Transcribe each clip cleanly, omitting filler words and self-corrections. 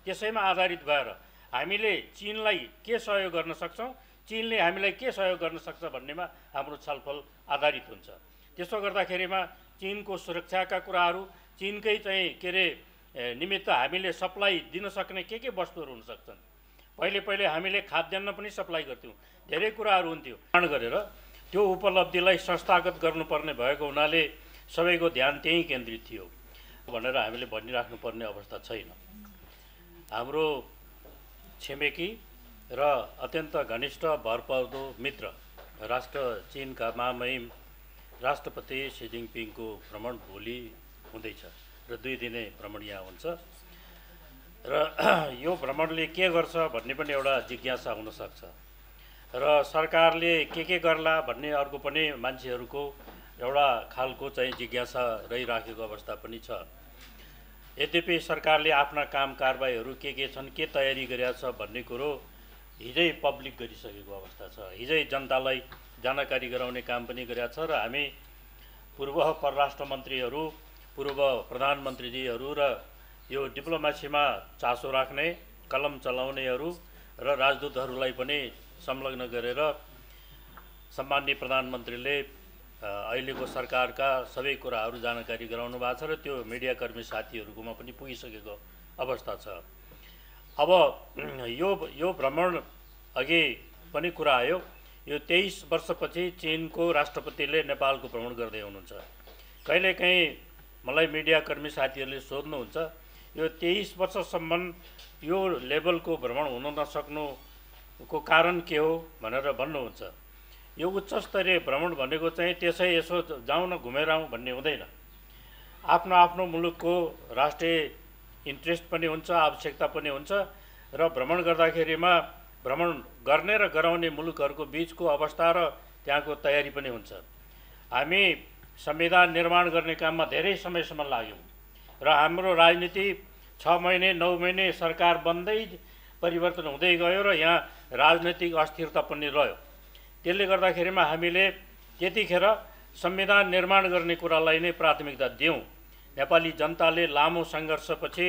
त्यसैमा आधारित भएर हामीले चीनलाई के सहयोग गर्न सक्छौँ, चीनले हामीलाई के सहयोग गर्न सक्छ भन्नेमा हाम्रो छलफल आधारित हुन्छ। त्यसो गर्दाखेरिमा चीनको सुरक्षाका कुराहरू, चीनकै चाहिँ के अरे निमित्त हामीले सप्लाई दिन सक्ने के वस्तुहरू हुन सक्छन्। पहिले हामीले खाद्यान्न पनि सप्लाई गर्थ्यौँ, धेरै कुराहरू हुन्थ्यो। गरेर त्यो उपलब्धिलाई संस्थागत गर्नुपर्ने भएको हुनाले सबैको ध्यान त्यहीँ केन्द्रित थियो भनेर हामीले भनिराख्नुपर्ने अवस्था छैन। हाम्रो छिमेकी र अत्यन्त घनिष्ठ भरपर्दो मित्र राष्ट्र चीनका महामहिम राष्ट्रपति सी जिनपिङको भ्रमण भोलि हुँदैछ र 2 दिने भ्रमण यहाँ हुन्छ र यो भ्रमणले के गर्छ भन्ने पनि एउटा जिज्ञासा हुन सक्छ र सरकारले के गर्ला भन्ने अर्को पनि मान्छेहरूको एउटा खालको चाहिँ जिज्ञासा रहिराखेको अवस्था पनि छ। यद्यपि सरकारले आफ्ना काम कारबाहीहरू के छन्, के तयारी गरेका छ भन्ने कुरो हिजै पब्लिक गरिसकेको अवस्था छ। हिजै जनतालाई जानकारी गराउने काम पनि गरेका छ र हामी पूर्व परराष्ट्र मन्त्रीहरू, पूर्व प्रधानमन्त्रीजीहरू र यो डिप्लोमेसीमा चासो राख्ने, कलम चलाउनेहरू र राजदूतहरूलाई पनि संलग्न गरेर सम्माननीय प्रधानमन्त्रीले अहिलेको सरकारका सबै कुराहरू जानकारी गराउनु भएको छ र त्यो मिडियाकर्मी साथीहरूकोमा पनि पुगिसकेको अवस्था छ। अब यो भ्रमण अघि पनि कुरा आयो, यो 23 वर्षपछि चीनको राष्ट्रपतिले नेपालको भ्रमण गर्दै हुनुहुन्छ। कहिलेकाहीँ मलाई मिडियाकर्मी साथीहरूले सोध्नुहुन्छ यो 23 वर्षसम्म यो लेभलको भ्रमण हुन नसक्नुको कारण के हो भनेर भन्नुहुन्छ। यो उच्चस्तरीय भ्रमण भनेको चाहिँ त्यसै यसो जाउँ न घुमेर आउँ भन्ने हुँदैन। आफ्नो मुलुकको राष्ट्रिय इन्ट्रेस्ट पनि हुन्छ, आवश्यकता पनि हुन्छ र भ्रमण गर्दाखेरिमा भ्रमण गर्ने र गराउने मुलुकहरूको बीचको अवस्था र त्यहाँको तयारी पनि हुन्छ। हामी संविधान निर्माण गर्ने काममा धेरै समयसम्म लाग्यौँ र हाम्रो राजनीति 6 महिने 9 महिने सरकार बन्दै परिवर्तन हुँदै गयो र यहाँ राजनैतिक अस्थिरता पनि रह्यो। त्यसले गर्दाखेरिमा हामीले त्यतिखेर संविधान निर्माण गर्ने कुरालाई नै प्राथमिकता दियौँ। नेपाली जनताले लामो सङ्घर्षपछि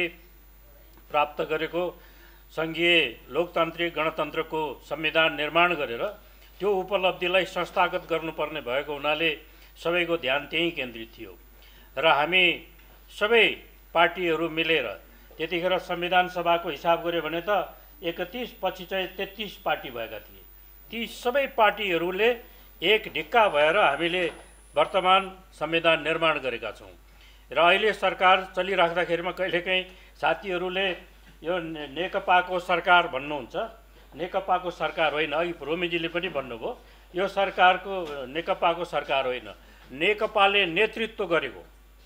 प्राप्त गरेको सङ्घीय लोकतान्त्रिक गणतन्त्रको संविधान निर्माण गरेर त्यो उपलब्धिलाई संस्थागत गर्नुपर्ने भएको हुनाले सबैको ध्यान त्यहीँ केन्द्रित थियो र हामी सबै पार्टीहरू मिलेर त्यतिखेर संविधान सभाको हिसाब गऱ्यो भने त 31 पछि चाहिँ 33 पार्टी भएका थिए। ती सबै पार्टीहरूले एक ढिक्का भएर हामीले वर्तमान संविधान निर्माण गरेका छौँ र अहिले सरकार चलिराख्दाखेरिमा कहिलेकाहीँ साथीहरूले यो नेकपाको सरकार भन्नुहुन्छ। नेकपाको सरकार होइन, अघि रोमीजीले पनि भन्नुभयो यो सरकारको नेकपाको सरकार होइन, नेकपाले नेतृत्व गरेको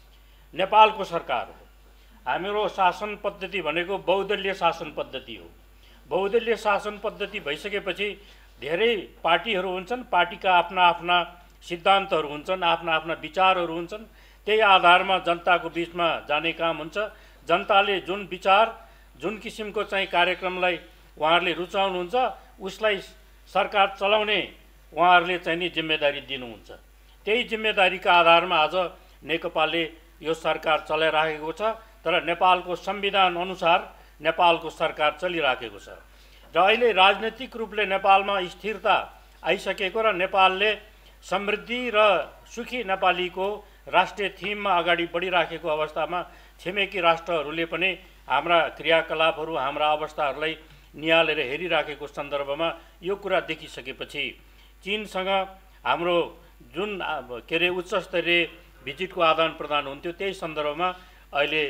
नेपालको सरकार हो। हाम्रो शासन पद्धति भनेको बहुदलीय शासन पद्धति हो। बहुदलीय शासन पद्धति भइसकेपछि धेरै पार्टीहरू हुन्छन्, पार्टीका आफ्ना सिद्धान्तहरू हुन्छन्, आफ्ना विचारहरू हुन्छन्। त्यही आधारमा जनताको बिचमा जाने काम हुन्छ। जनताले जुन विचार, जुन किसिमको चाहिँ कार्यक्रमलाई उहाँहरूले रुचाउनुहुन्छ उसलाई सरकार चलाउने उहाँहरूले चाहिँ नि जिम्मेदारी दिनुहुन्छ। त्यही जिम्मेदारीका आधारमा आज नेकपाले यो सरकार चलाइराखेको छ तर नेपालको संविधान अनुसार नेपालको सरकार चलिराखेको छ र अहिले राजनैतिक रूपले नेपालमा स्थिरता आइसकेको र नेपालले समृद्धि र सुखी नेपालीको राष्ट्रिय थीममा अगाडि बढिराखेको अवस्थामा छिमेकी राष्ट्रहरूले पनि हाम्रा क्रियाकलापहरू, हाम्रा अवस्थाहरूलाई निहालेर हेरिराखेको सन्दर्भमा यो कुरा देखिसकेपछि चीनसँग हाम्रो जुन के अरे उच्चस्तरीय भिजिटको आदान प्रदान हुन्थ्यो त्यही सन्दर्भमा अहिले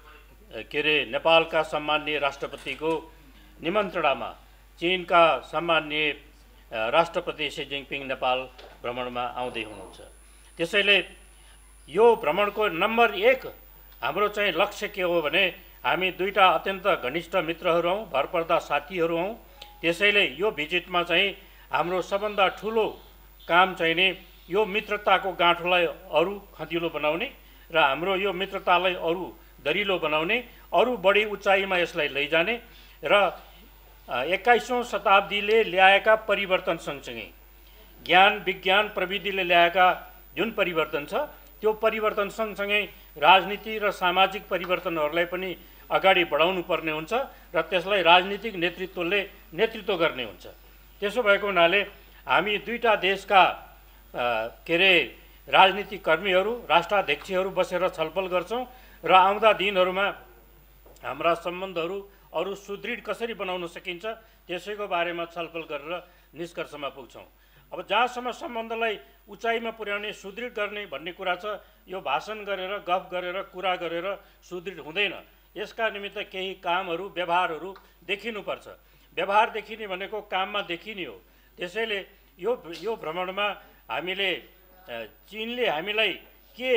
के अरे नेपालका सम्माननीय राष्ट्रपतिको निमन्त्रणामा चीनका सम्माननीय राष्ट्रपति सी जिनपिङ नेपाल भ्रमणमा आउँदै हुनुहुन्छ। त्यसैले यो भ्रमणको नम्बर 1 हाम्रो चाहिँ लक्ष्य के हो भने हामी दुईटा अत्यन्त घनिष्ठ मित्रहरू हौँ, भरपर्दा साथीहरू हौँ। त्यसैले यो भिजिटमा चाहिँ हाम्रो सबभन्दा ठुलो काम चाहिँ नि यो मित्रताको गाँठोलाई अरू खँदिलो बनाउने र हाम्रो यो मित्रतालाई अरू दरिलो बनाउने, अरू बढी उचाइमा यसलाई लैजाने र 21औं शताब्दीले ल्याएका परिवर्तन सँगसँगै ज्ञान विज्ञान प्रविधिले ल्याएका जुन परिवर्तन छ त्यो परिवर्तन सँगसँगै राजनीति र सामाजिक परिवर्तनहरूलाई पनि अगाडि बढाउनु पर्ने हुन्छ र त्यसलाई राजनीतिक नेतृत्वले नेतृत्व गर्ने हुन्छ। त्यसो भएको हुनाले हामी दुईटा देशका राजनीतिक कर्मीहरू, राष्ट्राध्यक्षहरू बसेर छलफल गर्छौँ र आउँदा दिनहरूमा हाम्रा सम्बन्धहरू अरू सुदृढ कसरी बनाउन सकिन्छ त्यसैको बारेमा छलफल गरेर निष्कर्षमा पुग्छौँ। अब जहाँसम्म सम्बन्धलाई उचाइमा पुर्याउने, सुदृढ गर्ने भन्ने कुरा छ, यो भाषण गरेर, गफ गरेर, कुरा गरेर सुदृढ हुँदैन। यसका निमित्त केही कामहरू, व्यवहारहरू देखिनुपर्छ। व्यवहार देखिने भनेको काममा देखिने हो। त्यसैले यो भ्रमणमा हामीले चीनले हामीलाई के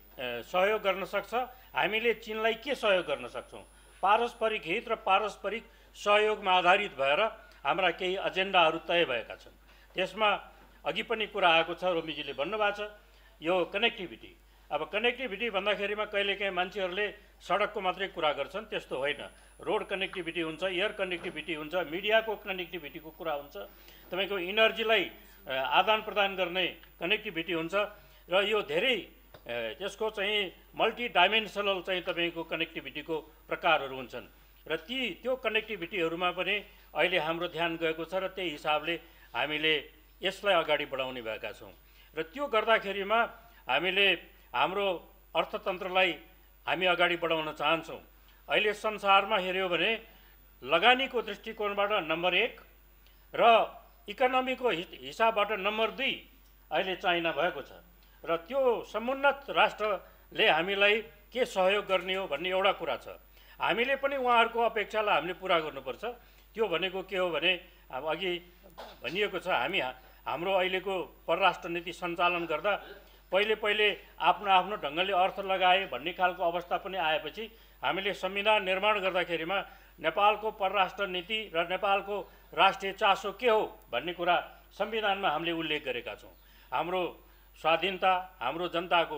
सहयोग गर्न सक्छ, हामीले चीनलाई के सहयोग गर्न सक्छौँ, पारस्परिक हित र पारस्परिक सहयोगमा आधारित भएर हाम्रा केही एजेन्डाहरू तय भएका छन्। त्यसमा अघि पनि कुरा आएको छ, रोमीजीले भन्नुभएको छ, यो कनेक्टिभिटी। अब कनेक्टिभिटी भन्दाखेरिमा कहिलेकाहीँ मान्छेहरूले सडकको मात्रै कुरा गर्छन्, त्यस्तो होइन। रोड कनेक्टिभिटी हुन्छ, एयर कनेक्टिभिटी हुन्छ, मिडियाको कनेक्टिभिटीको कुरा हुन्छ, तपाईँको इनर्जीलाई आदान प्रदान गर्ने कनेक्टिभिटी हुन्छ र यो धेरै त्यसको चाहिँ मल्टी डाइमेन्सनल चाहिँ तपाईँको कनेक्टिभिटीको प्रकारहरू हुन्छन् र त्यो कनेक्टिभिटीहरूमा पनि अहिले हाम्रो ध्यान गएको छ र त्यही हिसाबले हामीले यसलाई अगाडि बढाउने भएका छौँ। र त्यो गर्दाखेरिमा हामीले हाम्रो अर्थतन्त्रलाई हामी अगाडि बढाउन चाहन्छौँ। अहिले संसारमा हेऱ्यो भने लगानीको दृष्टिकोणबाट नम्बर 1 र इकोनोमीको हिसाबबाट नम्बर 2 अहिले चाइना भएको छ र त्यो समुन्नत राष्ट्रले हामीलाई के सहयोग गर्ने हो भन्ने एउटा कुरा छ। हामीले पनि उहाँहरूको अपेक्षालाई हामीले पुरा गर्नुपर्छ। त्यो भनेको के हो भने अब अघि भनिएको छ, हाम्रो अहिलेको परराष्ट्र नीति सञ्चालन गर्दा पहिले आफ्नो आफ्नो ढङ्गले अर्थ लगाए भन्ने खालको अवस्था पनि आएपछि हामीले संविधान निर्माण गर्दाखेरिमा नेपालको परराष्ट्र नीति र नेपालको राष्ट्रिय चासो के हो भन्ने कुरा संविधानमा हामीले उल्लेख गरेका छौँ। हाम्रो स्वाधीनता, हाम्रो जनताको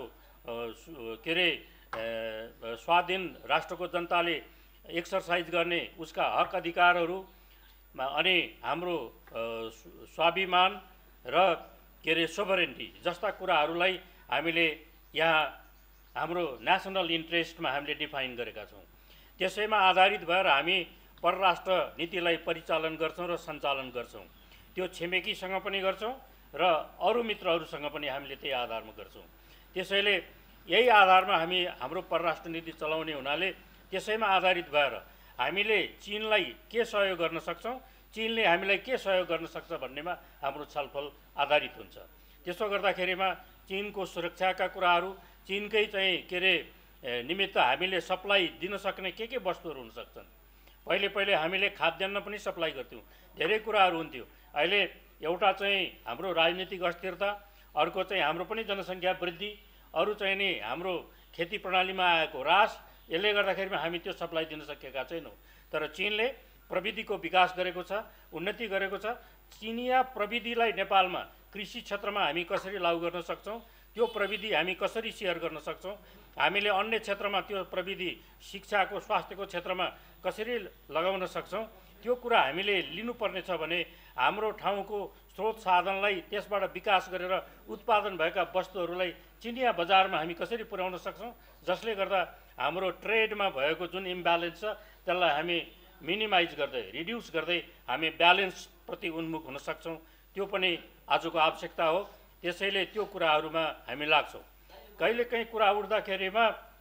स्वाधीन राष्ट्रको जनताले एक्सर्साइज गर्ने उसका हक अधिकारहरू अनि हाम्रो स्वाभिमान र सोभरेन्टी जस्ता कुराहरूलाई हामीले यहाँ हाम्रो नेसनल इन्ट्रेस्टमा हामीले डिफाइन गरेका छौँ। त्यसैमा आधारित भएर हामी परराष्ट्र नीतिलाई परिचालन गर्छौँ र सञ्चालन गर्छौँ। त्यो छिमेकीसँग पनि गर्छौँ र अरू मित्रहरूसँग पनि हामीले त्यही आधारमा गर्छौँ। त्यसैले यही आधारमा हामी हाम्रो परराष्ट्र नीति चलाउने हुनाले त्यसैमा आधारित भएर हामीले चीनलाई के सहयोग गर्न सक्छौँ, चीनले हामीलाई के सहयोग गर्न सक्छ भन्नेमा हाम्रो छलफल आधारित हुन्छ। त्यसो गर्दाखेरिमा चीनको सुरक्षाका कुराहरू, चीनकै चाहिँ निमित्त हामीले सप्लाई दिन सक्ने के वस्तुहरू हुन सक्छन्। पहिले हामीले खाद्यान्न पनि सप्लाई गर्थ्यौँ, धेरै कुराहरू हुन्थ्यो। अहिले एउटा चाहिँ हाम्रो राजनीतिक अस्थिरता, अर्को चाहिँ हाम्रो पनि जनसङ्ख्या वृद्धि, अरू चाहिँ नि हाम्रो खेती प्रणालीमा आएको ह्रास, यसले गर्दाखेरिमा हामी त्यो सप्लाई दिन सकेका छैनौँ। तर चीनले प्रविधिको विकास गरेको छ, उन्नति गरेको छ। चिनिया प्रविधिलाई नेपालमा कृषि क्षेत्रमा हामी कसरी लागू गर्न सक्छौँ, त्यो प्रविधि हामी कसरी सेयर गर्न सक्छौँ, हामीले अन्य क्षेत्रमा त्यो प्रविधि शिक्षाको, स्वास्थ्यको क्षेत्रमा कसरी लगाउन सक्छौँ, त्यो कुरा हामीले लिनुपर्ने छ भने हाम्रो ठाउँको स्रोत साधनलाई त्यसबाट विकास गरेर उत्पादन भएका वस्तुहरूलाई चिनिया बजारमा हामी कसरी पुर्याउन सक्छौँ, जसले गर्दा हाम्रो ट्रेडमा भएको जुन इम्ब्यालेन्स छ त्यसलाई हामी मिनिमाइज गर्दै, रिड्युस गर्दै हामी ब्यालेन्सप्रति उन्मुख हुन सक्छौँ। त्यो पनि आजको आवश्यकता हो। त्यसैले त्यो कुराहरूमा हामी लाग्छौँ। कहिलेकाहीँ कुरा उठ्दाखेरिमा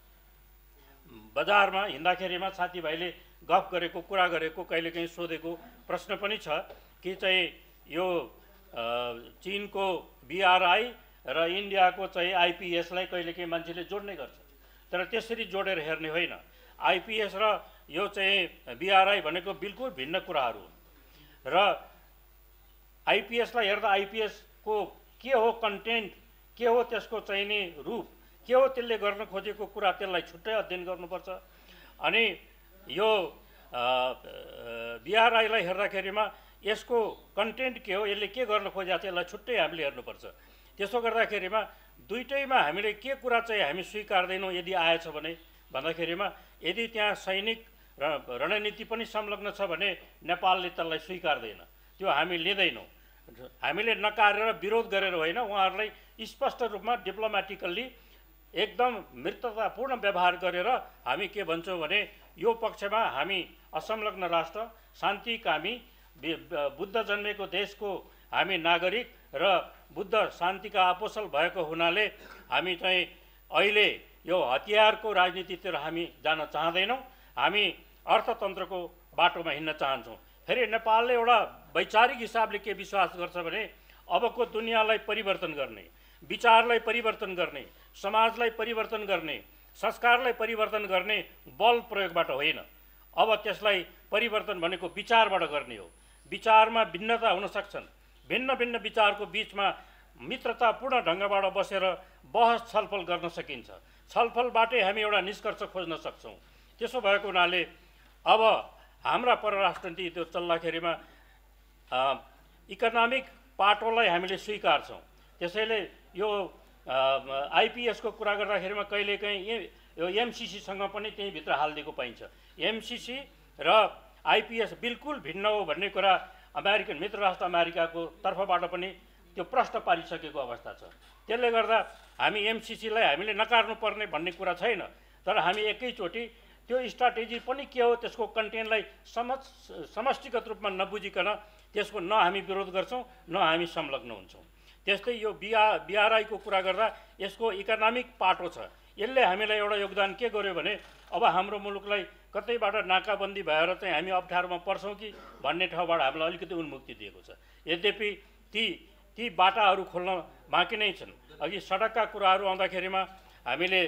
बजारमा हिँड्दाखेरिमा साथीभाइले गफ गरेको, कुरा गरेको, कहिलेकाहीँ सोधेको प्रश्न पनि छ कि चाहिँ यो चीनको BRI र इन्डियाको चाहिँ IPSलाई कहिलेकाहीँ मान्छेले जोड्ने गर्छ। तर त्यसरी जोडेर हेर्ने होइन। IPS र यो चाहिँ BRI भनेको बिल्कुल भिन्न कुराहरू हुन् र IPSलाई हेर्दा IPSको के हो कन्टेन्ट, के हो त्यसको चाहिँ नि रूप, के हो त्यसले गर्न खोजेको कुरा, त्यसलाई छुट्टै अध्ययन गर्नुपर्छ। अनि यो BRIलाई हेर्दाखेरिमा यसको कन्टेन्ट के हो, यसले के गर्न खोजेको छ, यसलाई छुट्टै हामीले हेर्नुपर्छ। त्यसो गर्दाखेरिमा दुईटैमा हामीले के कुरा चाहिँ हामी स्वीकार्दैनौँ यदि आएछ भने भन्दाखेरिमा यदि त्यहाँ सैनिक र रणनीति पनि संलग्न छ भने नेपालले त्यसलाई स्वीकार्दैन, त्यो हामी लिँदैनौँ। हामीले नकारेर विरोध गरेर होइन, उहाँहरूलाई स्पष्ट रूपमा डिप्लोमेटिकल्ली एकदम मित्रतापूर्ण व्यवहार गरेर हामी के भन्छौँ भने यो पक्षमा हामी असंलग्न राष्ट्र, शान्तिकामी, बुद्ध जन्मेको देशको हामी नागरिक र बुद्ध शान्तिका अपोसल भएको हुनाले हामी चाहिँ अहिले यो हतियारको राजनीतितिर हामी जान चाहँदैनौँ। हामी अर्थतन्त्रको बाटोमा हिँड्न चाहन्छौँ। फेरि नेपालले एउटा वैचारिक हिसाबले के विश्वास गर्छ भने अबको दुनियाँलाई परिवर्तन गर्ने, विचारलाई परिवर्तन गर्ने, समाजलाई परिवर्तन गर्ने, संस्कारलाई परिवर्तन गर्ने बल प्रयोगबाट होइन। अब त्यसलाई परिवर्तन भनेको विचारबाट गर्ने हो। विचारमा भिन्नता हुन सक्छन्। भिन्न भिन्न विचारको बीचमा मित्रतापूर्ण ढङ्गबाट बसेर बहस छलफल गर्न सकिन्छ। छलफलबाटै हामी एउटा निष्कर्ष खोज्न सक्छौँ। त्यसो भएको हुनाले अब हाम्रा परराष्ट्र नीति त्यो चल्दाखेरिमा इकोनोमिक पाटोलाई हामीले स्वीकार्छौँ। त्यसैले यो आइपिएसको कुरा गर्दाखेरिमा कहिलेकाहीँ यो एमसिसीसँग पनि त्यहीँभित्र हालिदिएको पाइन्छ। एमसिसी र आइपिएस बिल्कुल भिन्न हो भन्ने कुरा अमेरिकन मित्र राष्ट्र अमेरिकाको तर्फबाट पनि त्यो प्रश्न पारिसकेको अवस्था छ। त्यसले गर्दा हामी एमसिसीलाई हामीले नकार्नुपर्ने भन्ने कुरा छैन। तर हामी एकैचोटि त्यो स्ट्राटेजी पनि के हो त्यसको कन्टेन्टलाई समष्टिगत रूपमा नबुझिकन त्यसको न हामी विरोध गर्छौँ न हामी संलग्न हुन्छौँ। त्यस्तै यो बिआरआईको कुरा गर्दा यसको इकोनोमिक पाटो छ। यसले हामीलाई एउटा योगदान के गर्यो भने अब हाम्रो मुलुकलाई कतैबाट नाकाबन्दी भएर चाहिँ हामी अप्ठ्यारोमा पर्छौँ कि भन्ने ठाउँबाट हामीलाई अलिकति उन्मुक्ति दिएको छ। यद्यपि ती बाटाहरू खोल्न बाँकी नै छन्। अघि सडकका कुराहरू आउँदाखेरिमा हामीले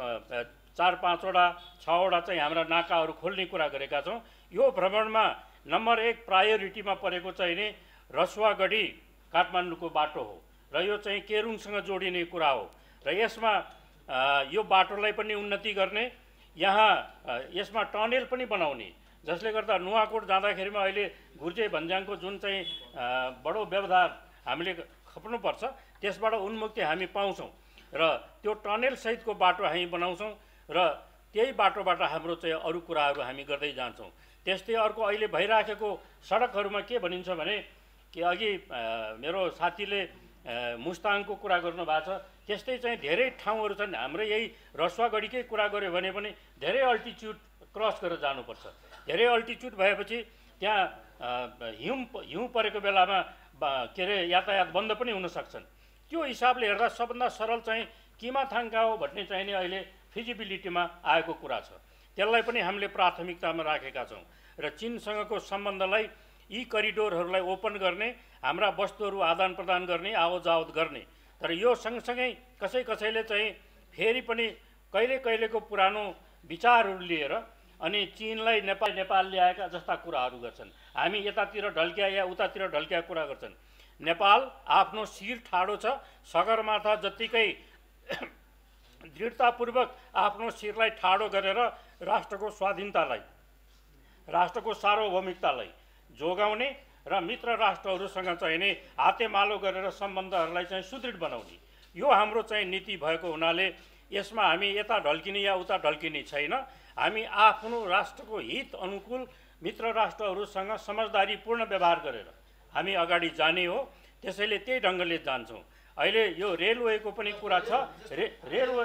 4-5वटा 6वटा चाहिँ हाम्रा नाकाहरू खोल्ने कुरा गरेका छौँ। यो भ्रमणमा नम्बर 1 प्रायोरिटीमा परेको चाहिँ नि रसुवागढी काठमाडौँको बाटो हो र यो चाहिँ केरुङसँग जोडिने कुरा हो र यसमा यो बाटोलाई पनि उन्नति गर्ने, यहाँ यसमा टनेल पनि बनाउने, जसले गर्दा नुवाकोट जाँदाखेरिमा अहिले घुर्जे भन्ज्याङको जुन चाहिँ बडो व्यवधान हामीले खप्नुपर्छ त्यसबाट उन्मुक्ति हामी पाउँछौँ र त्यो टनेल सहितको बाटो हामी बनाउँछौँ र त्यही बाटोबाट हाम्रो चाहिँ अरू कुराहरू हामी गर्दै जान्छौँ। त्यस्तै अर्को अहिले भइराखेको सडकहरूमा के भनिन्छ भने कि अघि मेरो साथीले मुस्ताङको कुरा गर्नुभएको छ, त्यस्तै चाहिँ धेरै ठाउँहरू छन्। हाम्रो यही रसुवागढीकै कुरा गऱ्यो भने पनि धेरै अल्टिच्युड क्रस गरेर जानुपर्छ। धेरै अल्टिच्युड भएपछि त्यहाँ हिउँ परेको बेलामा के अरे यातायात बन्द पनि हुन सक्छन्। त्यो हिसाबले हेर्दा सबभन्दा सरल चाहिँ किमाथाङका हो भन्ने चाहिँ नि अहिले फिजिबिलिटीमा आएको कुरा छ। त्यसलाई पनि हामीले प्राथमिकतामा राखेका छौँ र चीनसँगको सम्बन्धलाई यी करिडोरहरूलाई ओपन गर्ने, हाम्रा वस्तुहरू आदान प्रदान गर्ने, आवतजावत गर्ने। तर यो सँगसँगै कसैले चाहिँ फेरि पनि कहिलेको पुरानो विचारहरू लिएर अनि चीनलाई नेपाल ल्याएका जस्ता कुराहरू गर्छन्। हामी यतातिर ढल्क्या या उतातिर ढल्क्या कुरा गर्छन्। नेपाल आफ्नो शिर ठाडो छ। सगरमाथा जत्तिकै दृढतापूर्वक आफ्नो शिरलाई ठाडो गरेर राष्ट्रको स्वाधीनतालाई, राष्ट्रको सार्वभौमिकतालाई जोगाउने र मित्र राष्ट्रहरूसँग चाहिँ नि हातेमालो गरेर सम्बन्धहरूलाई चाहिँ सुदृढ बनाउने यो हाम्रो चाहिँ नीति भएको हुनाले यसमा हामी यता ढल्किने या उता ढल्किने छैन। हामी आफ्नो राष्ट्रको हित अनुकूल मित्र राष्ट्रहरूसँग समझदारीपूर्ण व्यवहार गरेर हामी अगाडि जाने हो। त्यसैले त्यही ढङ्गले जान्छौँ। अहिले यो रेलवेको पनि कुरा छ। रेलवे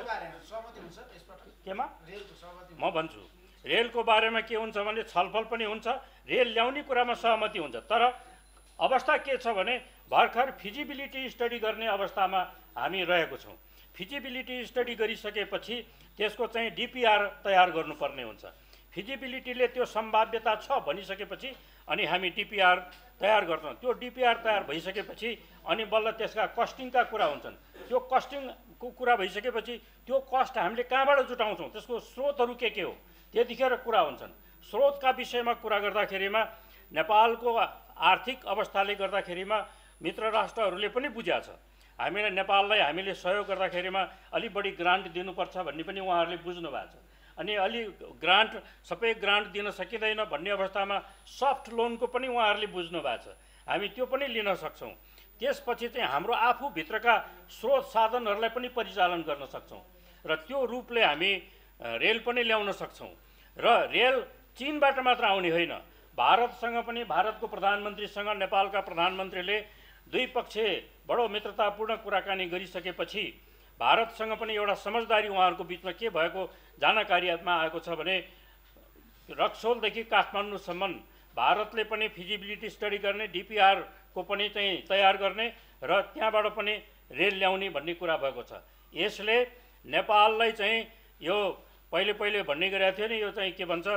केमा म भन्छु, रेलको बारेमा के हुन्छ भने छलफल पनि हुन्छ, रेल ल्याउने कुरामा सहमति हुन्छ। तर अवस्था के छ भने भर्खर फिजिबिलिटी स्टडी गर्ने अवस्थामा हामी रहेको छौँ। फिजिबिलिटी स्टडी गरिसकेपछि त्यसको चाहिँ डिपिआर तयार गर्नुपर्ने हुन्छ। फिजिबिलिटीले त्यो सम्भाव्यता छ भनिसकेपछि अनि हामी डिपिआर तयार गर्छौँ। त्यो डिपिआर तयार भइसकेपछि अनि बल्ल त्यसका कस्टिङका कुरा हुन्छन्। त्यो कस्टिङको कुरा भइसकेपछि त्यो कस्ट हामीले कहाँबाट जुटाउँछौँ, त्यसको स्रोतहरू के हो, त्यतिखेर कुरा हुन्छन्। स्रोतका विषयमा कुरा गर्दाखेरिमा नेपालको आर्थिक अवस्थाले गर्दाखेरिमा मित्र राष्ट्रहरूले पनि बुझ्या छ। हामीले नेपाललाई हामीले सहयोग गर्दाखेरिमा अलि बढी ग्रान्ट दिनुपर्छ भन्ने पनि उहाँहरूले बुझ्नु भएको छ। अनि अलि सबै ग्रान्ट दिन सकिँदैन भन्ने अवस्थामा सफ्ट लोनको पनि उहाँहरूले बुझ्नु भएको छ। हामी त्यो पनि लिन सक्छौँ। त्यसपछि चाहिँ हाम्रो आफूभित्रका स्रोत साधनहरूलाई पनि परिचालन गर्न सक्छौँ र त्यो रूपले हामी रेल पनि ल्याउन सक्छौँ। र रेल चीनबाट मात्र आउने होइन, भारतसँग पनि भारतको प्रधानमन्त्रीसँग नेपालका प्रधानमन्त्रीले द्विपक्षीय बडो मित्रतापूर्ण कुराकानी गरिसकेपछि भारतसँग पनि एउटा समझदारी उहाँहरूको बिचमा के भएको जानकारीमा आएको छ भने रक्सोलदेखि काठमाडौँसम्म भारतले पनि फिजिबिलिटी स्टडी गर्ने, DPR को पनि चाहिँ तयार गर्ने र त्यहाँबाट पनि रेल ल्याउने भन्ने कुरा भएको छ। यसले नेपाललाई चाहिँ यो पहिले भन्ने गरेको थियो नि, यो चाहिँ के भन्छ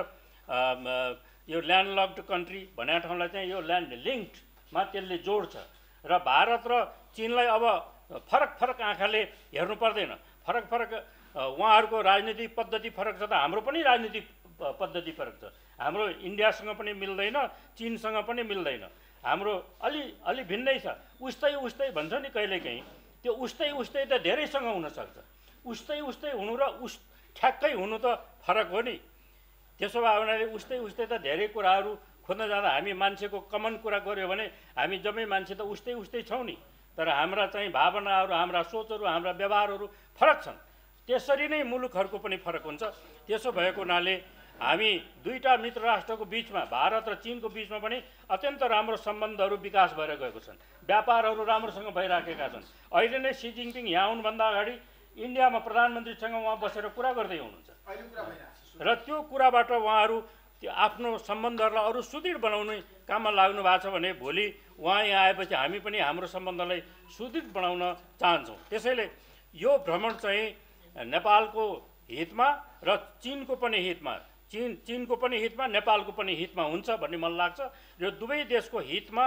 यो ल्यान्डलक्ड कन्ट्री भन्ने ठाउँलाई चाहिँ यो ल्यान्ड लिङ्क्डमा त्यसले जोड्छ र भारत र चीनलाई अब फरक आँखाले हेर्नु पर्दैन। फरक उहाँहरूको राजनीतिक पद्धति फरक छ त हाम्रो पनि राजनीतिक पद्धति फरक छ। हाम्रो इन्डियासँग पनि मिल्दैन, चीनसँग पनि मिल्दैन। हाम्रो अलि भिन्नै छ। उस्तै भन्छ नि कहिलेकाहीँ, त्यो उस्तै त धेरैसँग हुनसक्छ। उस्तै हुनु र ठ्याक्कै हुनु त फरक हो नि। त्यसो भए हुनाले उस्तै त धेरै कुराहरू खोज्न जाँदा हामी मान्छेको कमन कुरा गऱ्यो भने हामी जम्मै मान्छे त उस्तै छौँ नि। तर हाम्रा चाहिँ भावनाहरू, हाम्रा सोचहरू, हाम्रा व्यवहारहरू फरक छन्। त्यसरी नै मुलुकहरूको पनि फरक हुन्छ। त्यसो भएको हुनाले हामी दुईटा मित्र राष्ट्रको बिचमा, भारत र चीनको बिचमा पनि अत्यन्त राम्रो सम्बन्धहरू विकास भएर गएको छन्। व्यापारहरू राम्रोसँग भइराखेका छन्। अहिले नै सी जिनपिङ यहाँ आउनुभन्दा अगाडि इन्डियामा प्रधानमन्त्रीसँग उहाँ बसेर कुरा गर्दै हुनुहुन्छ र त्यो कुराबाट उहाँहरू त्यो आफ्नो सम्बन्धहरूलाई अरू सुदृढ बनाउने काममा लाग्नु भएको छ भने भोलि उहाँ यहाँ आएपछि हामी पनि हाम्रो सम्बन्धलाई सुदृढ बनाउन चाहन्छौँ। त्यसैले यो भ्रमण चाहिँ नेपालको हितमा र चीनको पनि हितमा, चीनको पनि हितमा, नेपालको पनि हितमा हुन्छ भन्ने मलाई लाग्छ। यो दुवै देशको हितमा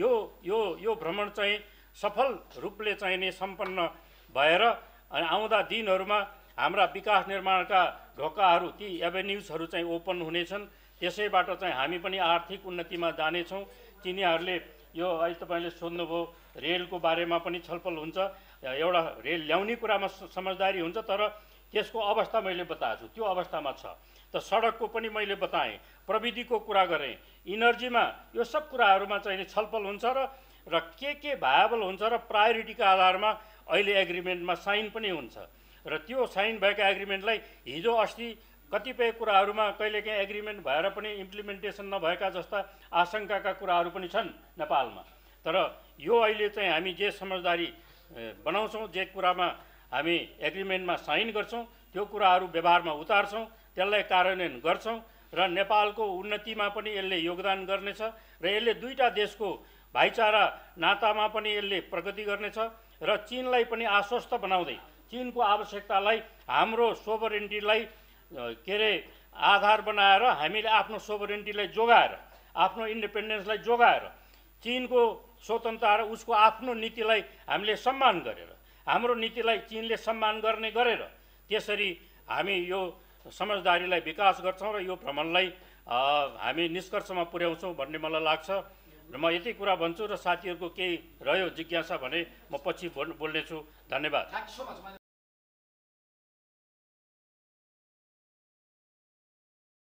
यो भ्रमण चाहिँ सफल रूपले चाहिँ नि सम्पन्न भएर आउँदा दिनहरूमा हाम्रा विकास निर्माणका ढोकाहरू, ती एभेन्युजहरू चाहिँ ओपन हुनेछन्। त्यसैबाट चाहिँ हामी पनि आर्थिक उन्नतिमा जानेछौँ। चिनियाहरूले यो अहिले तपाईँले सोध्नुभयो रेलको बारेमा पनि छलफल हुन्छ। एउटा रेल ल्याउने कुरामा समझदारी हुन्छ, तर त्यसको अवस्था मैले बताएको छु, त्यो अवस्थामा छ। त सडकको पनि मैले बताएँ, प्रविधिको कुरा गरेँ, इनर्जीमा, यो सब कुराहरूमा चाहिँ छलफल हुन्छ र के भायबल हुन्छ र प्रायोरिटीका आधारमा अहिले एग्रिमेन्टमा साइन पनि हुन्छ। र त्यो साइन भएका एग्रिमेन्टलाई हिजो अस्ति कतिपय कुराहरूमा कहिलेकाहीँ एग्रिमेन्ट भएर पनि इम्प्लिमेन्टेसन नभएका जस्ता आशंकाका कुराहरू पनि छन् नेपालमा। तर यो अहिले चाहिँ हामी जे समझदारी बनाउँछौँ, जे कुरामा हामी एग्रिमेन्टमा साइन गर्छौँ, त्यो कुराहरू व्यवहारमा उतार्छौँ, त्यसलाई कार्यान्वयन गर्छौँ र नेपालको उन्नतिमा पनि यसले योगदान गर्नेछ र यसले दुईटा देशको भाइचारा नातामा पनि यसले प्रगति गर्नेछ र चीनलाई पनि आश्वस्त बनाउँदै चीनको आवश्यकतालाई, हाम्रो सोभरेन्टीलाई के अरे आधार बनाएर हामीले आफ्नो सोभरेन्टीलाई जोगाएर, आफ्नो इन्डिपेन्डेन्सलाई जोगाएर, चीनको स्वतन्त्रता र उसको आफ्नो नीतिलाई हामीले सम्मान गरेर, हाम्रो नीतिलाई चीनले सम्मान गर्ने गरेर त्यसरी हामी यो समझदारीलाई विकास गर्छौँ र यो भ्रमणलाई हामी निष्कर्षमा पुर्याउँछौँ भन्ने मलाई लाग्छ। र म यति कुरा भन्छु र साथीहरूको केही रह्यो जिज्ञासा भने म पछि बोल्नेछु। धन्यवाद।